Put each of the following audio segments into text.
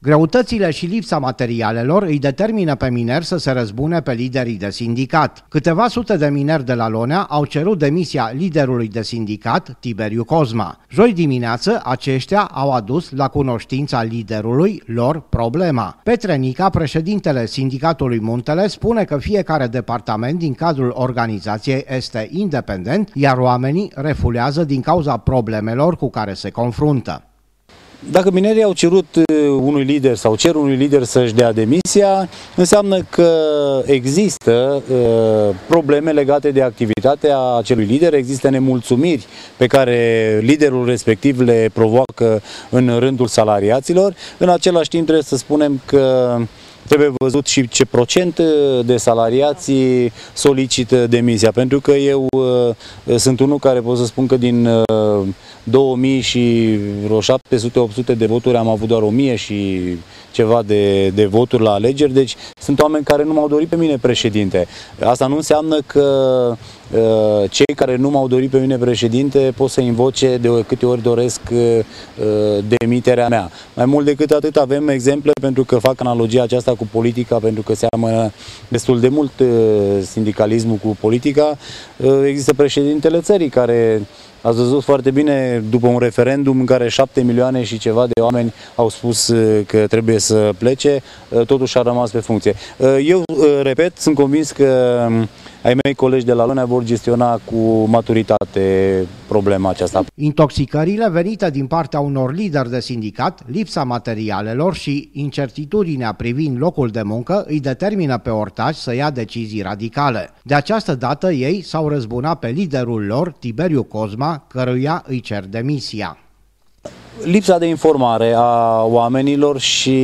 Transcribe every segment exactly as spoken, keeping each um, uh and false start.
Greutățile și lipsa materialelor îi determină pe mineri să se răzbune pe liderii de sindicat. Câteva sute de mineri de la Lonea au cerut demisia liderului de sindicat, Tiberiu Cozma. Joi dimineață, aceștia au adus la cunoștința liderului lor problema. Petre Nica, președintele sindicatului Muntele, spune că fiecare departament din cadrul organizației este independent, iar oamenii refulează din cauza problemelor cu care se confruntă. Dacă minerii au cerut unui lider sau cer unui lider să-și dea demisia, înseamnă că există uh, probleme legate de activitatea acelui lider, există nemulțumiri pe care liderul respectiv le provoacă în rândul salariaților. În același timp trebuie să spunem că trebuie văzut și ce procent de salariații solicită demisia, pentru că eu uh, sunt unul care pot să spun că din uh, două mii și vreo șapte sute opt sute de voturi am avut doar o mie și ceva de, de voturi la alegeri, deci sunt oameni care nu m-au dorit pe mine președinte. Asta nu înseamnă că uh, cei care nu m-au dorit pe mine președinte pot să invoce de câte ori doresc uh, demiterea mea. Mai mult decât atât avem exemple, pentru că fac analogia aceasta cu politica, pentru că seamănă destul de mult uh, sindicalismul cu politica. Uh, există președintele țării care, ați văzut foarte bine, după un referendum în care șapte milioane și ceva de oameni au spus că trebuie să plece, totuși a rămas pe funcție. Eu, repet, sunt convins că ai mei colegi de la Lonea vor gestiona cu maturitate problema aceasta. Intoxicările venite din partea unor lideri de sindicat, lipsa materialelor și incertitudinea privind locul de muncă îi determină pe ortași să ia decizii radicale. De această dată ei s-au răzbunat pe liderul lor, Tiberiu Cozma, căruia îi cer demisia. Lipsa de informare a oamenilor și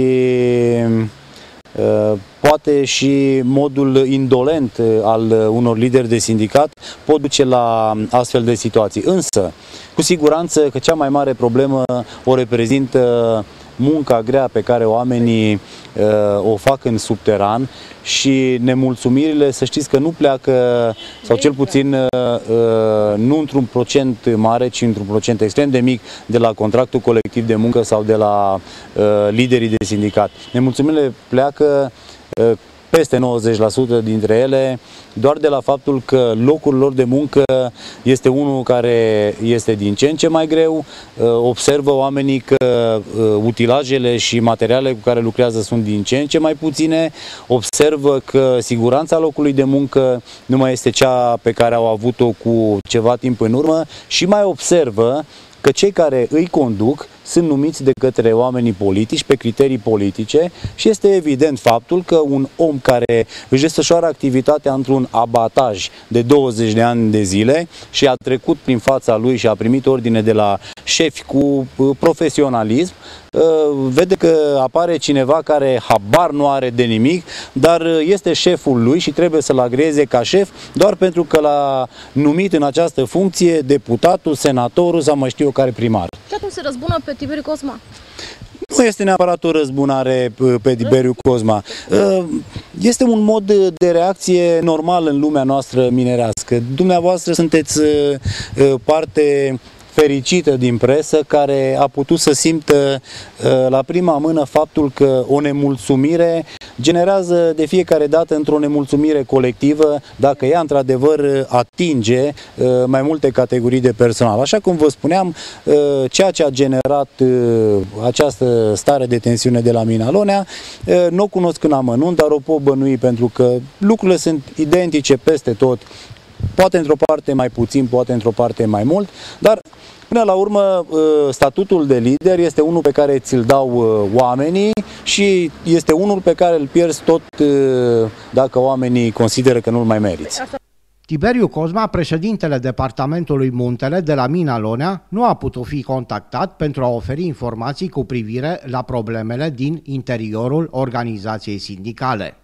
uh, poate și modul indolent al unor lideri de sindicat pot duce la astfel de situații. Însă, cu siguranță că cea mai mare problemă o reprezintă munca grea pe care oamenii uh, o fac în subteran și nemulțumirile, să știți că nu pleacă, sau cel puțin uh, nu într-un procent mare, ci într-un procent extrem de mic de la contractul colectiv de muncă sau de la uh, liderii de sindicat. Nemulțumirile pleacă uh, peste nouăzeci la sută dintre ele doar de la faptul că locul lor de muncă este unul care este din ce în ce mai greu. Observă oamenii că utilajele și materialele cu care lucrează sunt din ce în ce mai puține. Observă că siguranța locului de muncă nu mai este cea pe care au avut-o cu ceva timp în urmă și mai observă că cei care îi conduc sunt numiți de către oamenii politici pe criterii politice și este evident faptul că un om care își desfășoară activitatea într-un abataj de douăzeci de ani de zile și a trecut prin fața lui și a primit ordine de la șefi cu profesionalism, vede că apare cineva care habar nu are de nimic, dar este șeful lui și trebuie să-l agreze ca șef doar pentru că l-a numit în această funcție deputatul, senatorul sau mai știu eu care primar. Și atunci se răzbună pe Tiberiu Cozma? Nu este neapărat o răzbunare pe Tiberiu Cozma. Este un mod de reacție normal în lumea noastră minerească. Dumneavoastră sunteți parte fericită din presă care a putut să simtă la prima mână faptul că o nemulțumire generează de fiecare dată într-o nemulțumire colectivă dacă ea într-adevăr atinge mai multe categorii de personal. Așa cum vă spuneam, ceea ce a generat această stare de tensiune de la Mina Lonea, nu o cunosc în amănunt, dar o pot bănui pentru că lucrurile sunt identice peste tot. Poate într-o parte mai puțin, poate într-o parte mai mult, dar până la urmă statutul de lider este unul pe care ți-l dau oamenii și este unul pe care îl pierzi tot dacă oamenii consideră că nu-l mai meriți. Tiberiu Cozma, președintele departamentului Muntele de la Mina Lonea, nu a putut fi contactat pentru a oferi informații cu privire la problemele din interiorul organizației sindicale.